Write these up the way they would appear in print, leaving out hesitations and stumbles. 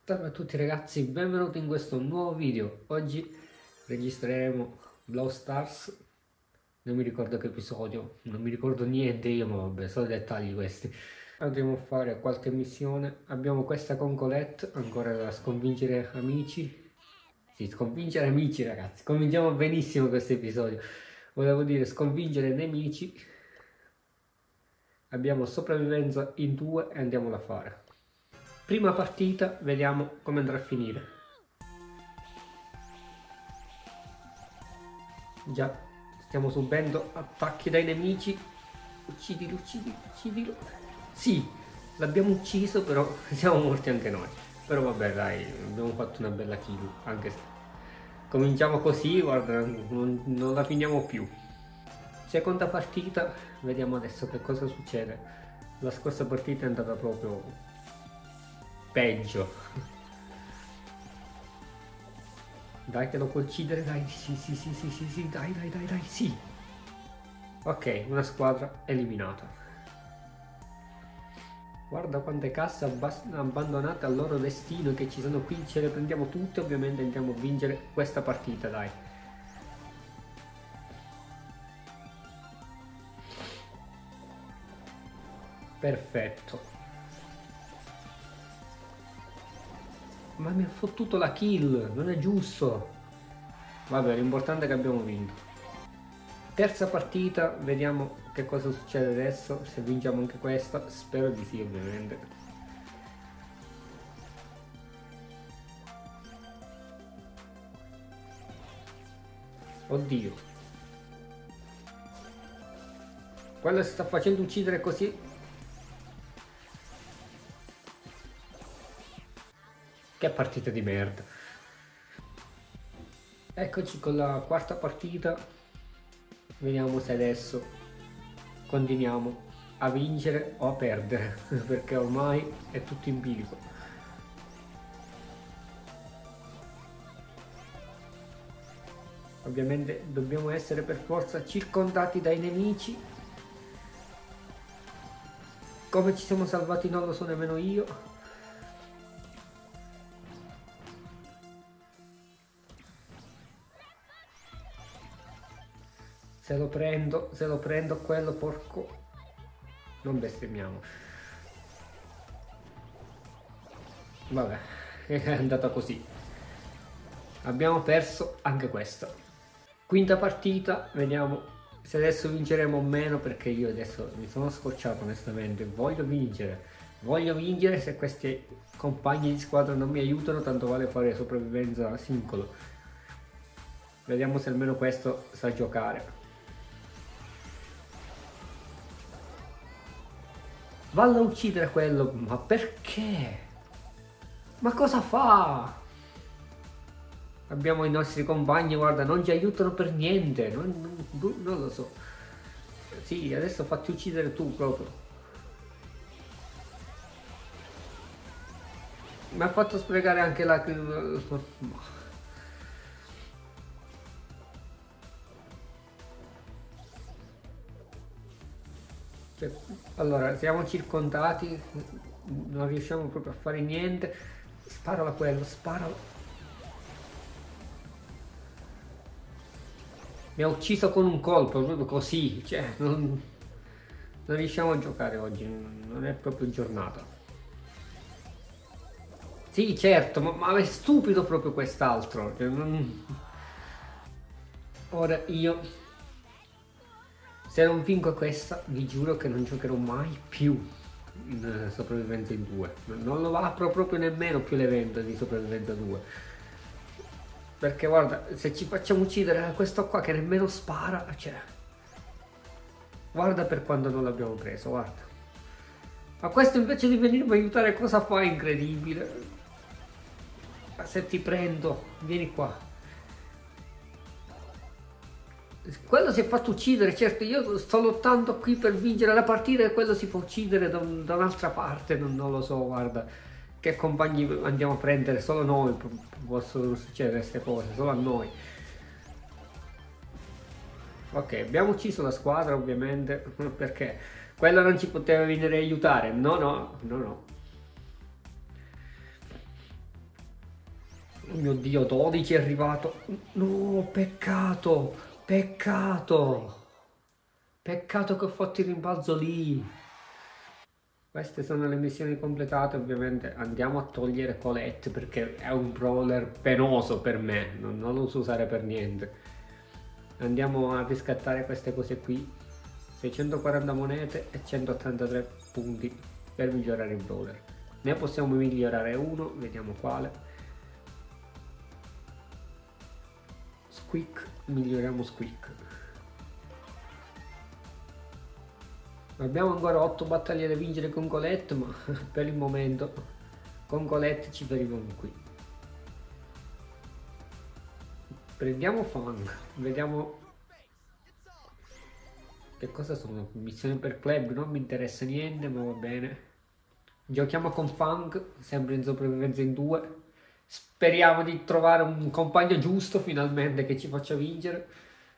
Salve a tutti ragazzi, benvenuti in questo nuovo video. Oggi registreremo Brawl Stars. Non mi ricordo che episodio, non mi ricordo niente io, ma vabbè, sono dettagli questi. Andremo a fare qualche missione. Abbiamo questa con Colette, ancora da sconvincere amici. Sì, sconvincere amici ragazzi, convinciamo benissimo questo episodio. Volevo dire sconvincere nemici. Abbiamo sopravvivenza in 2 e andiamola a fare. Prima partita, vediamo come andrà a finire. Già, stiamo subendo attacchi dai nemici. Uccidilo, uccidilo, uccidilo. Sì, l'abbiamo ucciso, però siamo morti anche noi. Però vabbè dai, abbiamo fatto una bella kill, anche se cominciamo così, guarda, non la finiamo più. Seconda partita, vediamo adesso che cosa succede. La scorsa partita è andata proprio peggio. Dai che lo può uccidere, dai, sì, dai, sì. Ok, una squadra eliminata. Guarda quante casse abbandonate al loro destino che ci sono qui, ce le prendiamo tutte, ovviamente andiamo a vincere questa partita, dai. Perfetto. Ma mi ha fottuto la kill, non è giusto. Vabbè, l'importante è che abbiamo vinto. Terza partita, vediamo che cosa succede adesso, se vinciamo anche questa, spero di sì ovviamente. Oddio. Quello si sta facendo uccidere così. Che partita di merda. Eccoci con la quarta partita. Vediamo se adesso continuiamo a vincere o a perdere, perché ormai è tutto empirico. Ovviamente dobbiamo essere per forza circondati dai nemici. Come ci siamo salvati non lo so nemmeno io. Se lo prendo quello porco. Non bestemmiamo. Vabbè, è andata così. Abbiamo perso anche questa. Quinta partita, vediamo se adesso vinceremo o meno, perché io adesso mi sono scocciato onestamente. Voglio vincere, se questi compagni di squadra non mi aiutano, tanto vale fare sopravvivenza singolo. Vediamo se almeno questo sa giocare. Vallo a uccidere quello, ma perché? Ma cosa fa? Abbiamo i nostri compagni, guarda, non ci aiutano per niente, non lo so. Sì, adesso fatti uccidere tu proprio. Mi ha fatto sprecare anche la... Cioè, allora, siamo circondati, non riusciamo proprio a fare niente. Sparalo a quello, sparalo. Mi ha ucciso con un colpo, proprio così. Cioè, non riusciamo a giocare oggi, non è proprio giornata. Sì, certo, ma è stupido proprio quest'altro. Cioè, ora io, se non vinco questa, vi giuro che non giocherò mai più in sopravvivenza in 2. Non lo apro proprio nemmeno più l'evento di sopravvivenza 2. Perché guarda, se ci facciamo uccidere da questo qua che nemmeno spara, cioè... Guarda per quando non l'abbiamo preso, guarda. Ma questo invece di venirmi a aiutare cosa fa incredibile? Ma se ti prendo, vieni qua. Quello si è fatto uccidere, certo, io sto lottando qui per vincere la partita e quello si fa uccidere da un'altra parte, non lo so, guarda. Che compagni andiamo a prendere? Solo noi possono succedere queste cose, solo a noi. Ok, abbiamo ucciso la squadra ovviamente, perché quello non ci poteva venire a aiutare, no. Oh mio Dio, 12 è arrivato. No, peccato, peccato. Peccato che ho fatto il rimbalzo lì. Queste sono le missioni completate, ovviamente andiamo a togliere Colette perché è un brawler penoso per me, non lo so usare per niente. Andiamo a riscattare queste cose qui, 640 monete e 183 punti per migliorare il brawler. Ne possiamo migliorare uno, vediamo quale. Squeak, miglioriamo Squeak. Abbiamo ancora 8 battaglie da vincere con Colette, ma per il momento con Colette ci fermiamo qui. Prendiamo Fang, vediamo che cosa sono. Missioni per club, non mi interessa niente, ma va bene. Giochiamo con Fang, sempre in sopravvivenza in 2. Speriamo di trovare un compagno giusto finalmente che ci faccia vincere.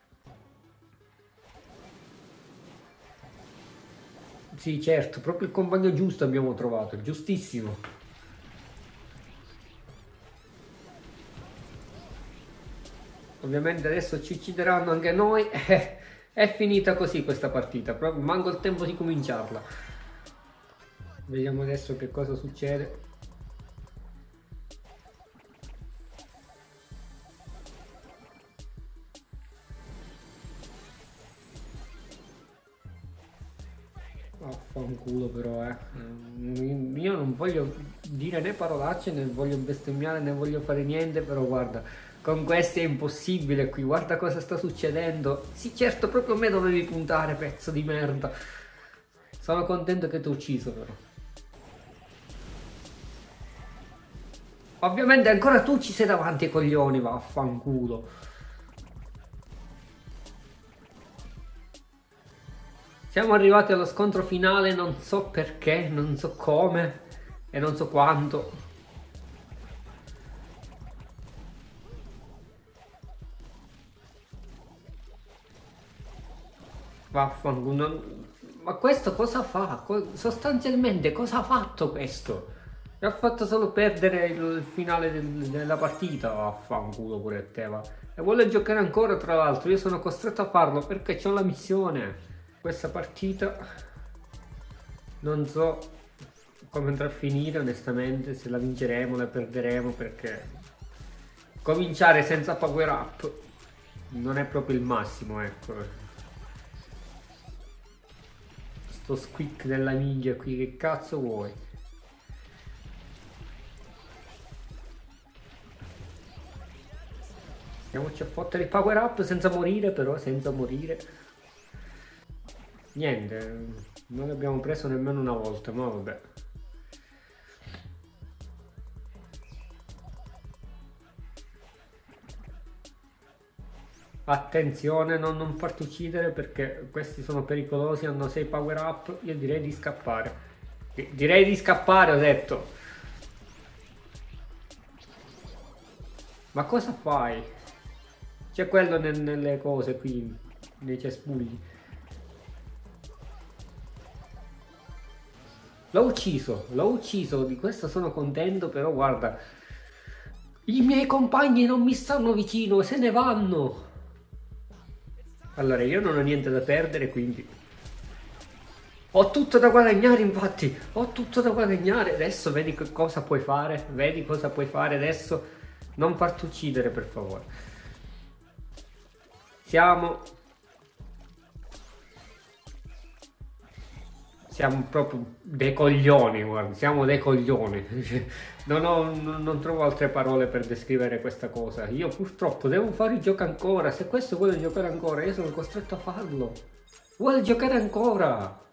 Sì, certo, proprio il compagno giusto abbiamo trovato, giustissimo. Ovviamente adesso ci uccideranno anche noi. È finita così questa partita, proprio manco il tempo di cominciarla. Vediamo adesso che cosa succede. Vaffanculo però, io non voglio dire né parolacce, né voglio bestemmiare, né voglio fare niente, però guarda, con questi è impossibile qui, guarda cosa sta succedendo. Sì, certo, proprio a me dovevi puntare, pezzo di merda. Sono contento che ti ho ucciso però. Ovviamente ancora tu ci sei davanti ai coglioni, vaffanculo. Siamo arrivati allo scontro finale, non so perché, non so come e non so quanto. Vaffanculo, ma questo cosa fa? Sostanzialmente cosa ha fatto questo? Mi ha fatto solo perdere il finale della partita, vaffanculo pure te, va. E vuole giocare ancora, tra l'altro, io sono costretto a farlo perché c'ho la missione. Questa partita non so come andrà a finire onestamente, se la vinceremo, la perderemo, perché cominciare senza power up non è proprio il massimo, ecco. Sto Squeak della minchia qui, che cazzo vuoi? Andiamoci a fottere il power up senza morire, però senza morire. Niente, non l'abbiamo preso nemmeno una volta, ma vabbè. Attenzione, non farti uccidere perché questi sono pericolosi, hanno 6 power up, io direi di scappare. Direi di scappare, ho detto. Ma cosa fai? C'è quello nelle cose qui, nei cespugli. L'ho ucciso, di questo sono contento, però guarda, i miei compagni non mi stanno vicino, se ne vanno. Allora, io non ho niente da perdere, quindi ho tutto da guadagnare, infatti, ho tutto da guadagnare. Adesso vedi che cosa puoi fare, vedi cosa puoi fare adesso. Non farti uccidere, per favore. Siamo proprio dei coglioni, guarda, siamo dei coglioni. Non trovo altre parole per descrivere questa cosa. Io purtroppo devo fare il gioco ancora. Se questo vuole giocare ancora, io sono costretto a farlo. Vuole giocare ancora.